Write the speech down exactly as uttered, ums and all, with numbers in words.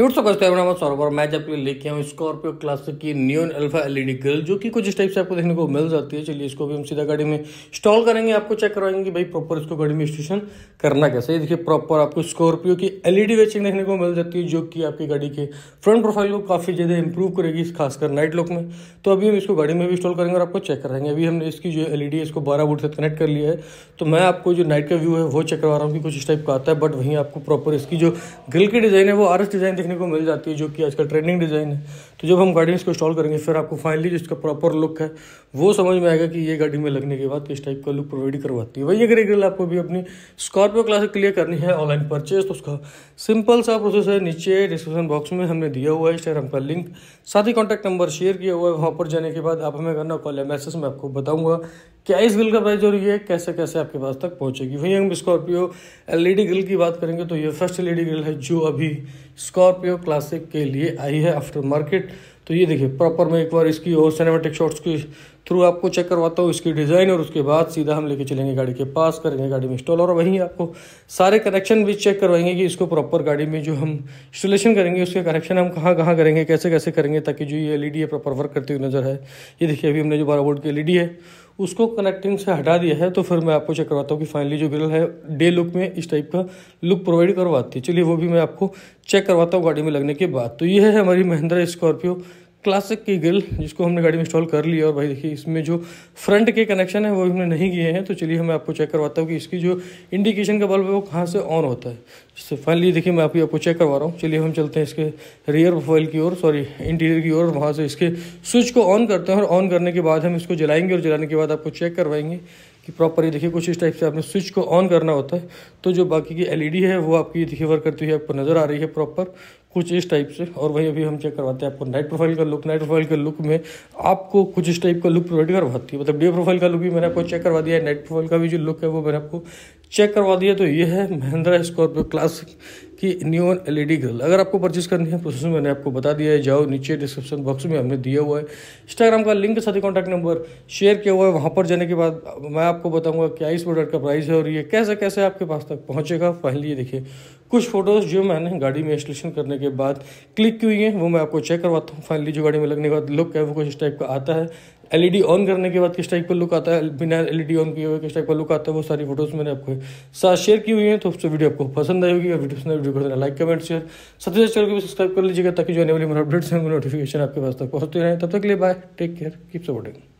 दोस्तों सौरभ और मैं जब लेके आऊँ स्कॉर्पियो क्लासिक की नियॉन अल्फा एलईडी ग्रिल जो कि कुछ इस टाइप से आपको देखने को मिल जाती है। चलिए इसको भी हम सीधा गाड़ी में इंस्टॉल करेंगे, आपको चेक करवाएंगे कि भाई प्रॉपर इसको गाड़ी में इंस्टॉलेशन करना कैसे है। देखिए प्रॉपर आपको स्कॉर्पियो की एलईडी वेचिंग देखने को मिल जाती है जो कि आपकी गाड़ी के फ्रंट प्रोफाइल को काफ़ी ज़्यादा इंप्रूव करेगी, खासकर नाइट लुक में। तो अभी हम इसको गाड़ी में भी इंस्टॉल करेंगे और आपको चेक कराएंगे। अभी हमने इसकी जो एलईडी है इसको बारह वोल्ट से कनेक्ट कर लिया है, तो मैं आपको जो नाइट का व्यू है वो चेक करवा रहा हूँ कि कुछ इस टाइप का आता है। बट वहीं आपको प्रॉपर इसकी जो ग्रिल की डिज़ाइन है वो आर एस डिज़ाइन देखने को मिल जाती है जो कि आजकल ट्रेंडिंग डिज़ाइन है। तो जब हम गाड़ी में इसको इंस्टॉल करेंगे फिर आपको फाइनली जो इसका प्रॉपर लुक है वो समझ में आएगा कि ये गाड़ी में लगने के बाद किस टाइप का लुक प्रोवाइड करवाती है। वही अगर ये ग्रिल आपको भी अपनी स्कॉर्पियो क्लासिक क्लियर करनी है ऑनलाइन परचेज, तो उसका सिंपल सा प्रोसेस है। नीचे डिस्क्रिप्शन बॉक्स में हमने दिया हुआ है इंस्टाग्राम का लिंक, साथ ही कॉन्टैक्ट नंबर शेयर किया हुआ है। वहाँ पर जाने के बाद आप हमें करना कॉल या मैसेज में आपको बताऊंगा क्या इस ग्रिल का प्राइस और ये कैसे कैसे आपके पास तक पहुंचेगी। वहीं हम स्कॉर्पियो एलईडी ग्रिल की बात करेंगे तो ये फर्स्ट एलईडी ग्रिल है जो अभी स्कॉर्पियो क्लासिक के लिए आई है आफ्टर मार्केट। तो ये देखिए प्रॉपर मैं एक बार इसकी और सिनेमैटिक शॉट्स के थ्रू आपको चेक करवाता हूँ इसकी डिज़ाइन, और उसके बाद सीधा हम लेके चलेंगे गाड़ी के पास, करेंगे गाड़ी में इंस्टॉल और वहीं आपको सारे कनेक्शन भी चेक करवाएंगे कि इसको प्रॉपर गाड़ी में जो हम इंस्टॉलेशन करेंगे उसके कनेक्शन हम कहाँ कहाँ करेंगे, कैसे कैसे करेंगे, ताकि जो ये एलईडी है प्रॉपर वर्क करती हुई नजर है। ये देखिए अभी हमने जो बारह वोल्ट की एलईडी है उसको कनेक्टिंग से हटा दिया है, तो फिर मैं आपको चेक करवाता हूँ कि फाइनली जो ग्रिल है डे लुक में इस टाइप का लुक प्रोवाइड करवाती है। चलिए वो भी मैं आपको चेक करवाता हूँ गाड़ी में लगने के बाद। तो ये है हमारी महिंद्रा स्कॉर्पियो क्लासिक की ग्रिल जिसको हमने गाड़ी में इंस्टॉल कर लिया। और भाई देखिए इसमें जो फ्रंट के कनेक्शन है वो हमने नहीं किए हैं, तो चलिए मैं आपको चेक करवाता हूँ कि इसकी जो इंडिकेशन का बल्ब है वो कहाँ से ऑन होता है। जिससे फाइनली देखिए मैं आपको आपको चेक करवा रहा हूँ। चलिए हम चलते हैं इसके रियर प्रोफाइल की ओर, सॉरी इंटीरियर की ओर। वहाँ से इसके स्विच को ऑन करते हैं और ऑन करने के बाद हम इसको जलाएंगे और जलाने के बाद आपको चेक करवाएंगे कि प्रॉपर ये देखिए कुछ इस टाइप से आपने स्विच को ऑन करना होता है। तो जो बाकी की एलईडी है वो आपकी देखिए वर्क करती हुई आपको नज़र आ रही है प्रॉपर कुछ इस टाइप से। और वही अभी हम चेक करवाते हैं आपको नाइट प्रोफाइल का लुक। नाइट प्रोफाइल के लुक में आपको कुछ इस टाइप का लुक प्रोवाइड करवाती है, मतलब डे प्रोफाइल का लुक भी मैंने आपको चेक करवा दिया है, नाइट प्रोफाइल का भी जो लुक है वो मैंने आपको चेक करवा दिया। तो ये है महिंद्रा स्कॉर्पियो क्लासिक की नियॉन एलईडी ग्रिल। अगर आपको परचेज करनी है प्रोसेस मैंने आपको बता दिया है, जाओ नीचे डिस्क्रिप्शन बॉक्स में हमने दिया हुआ है इंस्टाग्राम का लिंक के साथ ही कॉन्टैक्ट नंबर शेयर किया हुआ है। वहाँ पर जाने के बाद मैं आपको बताऊंगा क्या इस प्रोडक्ट का प्राइस है और ये कैसे कैसे आपके पास तक पहुँचेगा। फाइनली ये देखिए कुछ फोटोज़ जो मैंने गाड़ी में इंस्टॉलेशन करने के बाद क्लिक की हुई है वो मैं आपको चेक करवाता हूँ। फाइनली जो गाड़ी में लगने के बाद लुक है वो कुछ इस टाइप का आता है। एलईडी ऑन करने के बाद किस टाइप का लुक आता है, बिना एलईडी ऑन किए हुए किस टाइप का लुक आता है, वो सारी फोटोज़ मैंने आपको साथ शेयर की हुई है। तो उससे वीडियो आपको पसंद आई होगी और वीडियो पसंद वीडियो कर देना लाइक कमेंट शेयर, साथ ही चैनल को भी सब्सक्राइब कर लीजिएगा ताकि जो आने वाली मेरे अपडेट्स हैं नोटिफिकेशन आपके पास तक पहुँचते रहें। तब तक के लिए bye, take care, keep supporting.